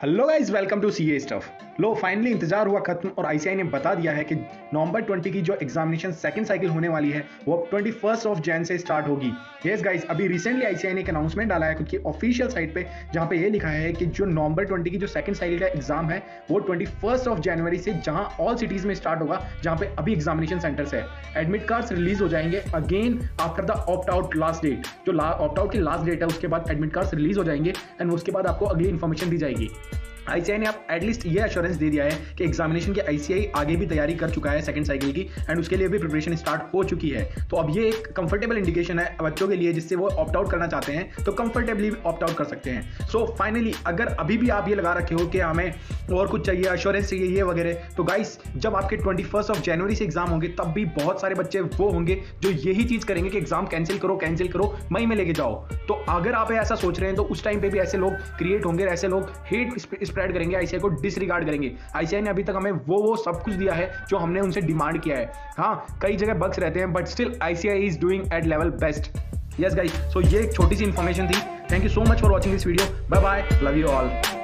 Hello guys, welcome to CA stuff. लो finally इंतजार हुआ खत्म और आईसीआई ने बता दिया है कि नवंबर 20 की जो एग्जामिनेशन सेकंड साइकिल होने वाली है वो 21 ऑफ जैन से स्टार्ट होगी। यस गाइस, अभी रिसेंटली आईसीआई ने एक अनाउंसमेंट डाला है क्योंकि ऑफिशियल साइट पे जहां पे ये लिखा है कि जो नवंबर 20 की जो सेकंड साइकिल का एग्जाम है वो 21 ऑफ जनवरी से जहां ऑल सिटीज में स्टार्ट होगा, जहां पे अभी एग्जामिनेशन सेंटर्स है। एडमिट कार्ड्स रिलीज हो जाएंगे again after the opt out last date. जो ऑप्ट आउट की लास्ट डेट है उसके बाद एडमिट कार्ड्स रिलीज हो जाएंगे एंड उसके बाद आपको अगली इन्फॉर्मेशन दी जाएगी। आईसीआई ने आप एटलीस्ट ये एश्योरेंस दे दिया है कि एग्जामिनेशन की आईसीआई आगे भी तैयारी कर चुका है सेकंड साइकिल की एंड उसके लिए भी प्रिपरेशन स्टार्ट हो चुकी है। तो अब ये एक कंफर्टेबल इंडिकेशन है बच्चों के लिए, जिससे वो ऑप्ट आउट करना चाहते हैं तो कंफर्टेबली ऑप्ट आउट कर सकते हैं। सो फाइनली अगर अभी भी आप ये लगा रखे हो कि हमें और कुछ चाहिए, एश्योरेंस चाहिए ये वगैरह, तो गाइस जब आपके 21 ऑफ जनवरी से एग्जाम होंगे तब भी बहुत सारे बच्चे वो होंगे जो यही चीज करेंगे कि एग्जाम कैंसिल करो, मई में लेके जाओ। तो अगर आप ऐसा सोच रहे हैं तो उस टाइम पे भी ऐसे लोग क्रिएट होंगे, ऐसे लोग हेट स्प्रेड करेंगे, आईसीआई को डिसरिगार्ड करेंगे। आईसीआई ने अभी तक हमें वो सब कुछ दिया है जो हमने उनसे डिमांड किया है। हाँ, कई जगह बग्स रहते हैं but still ICAI is doing at level best. Yes guys, so ये एक छोटी सी इंफॉर्मेशन थी। Thank you so much for watching this video. Bye bye, love you all.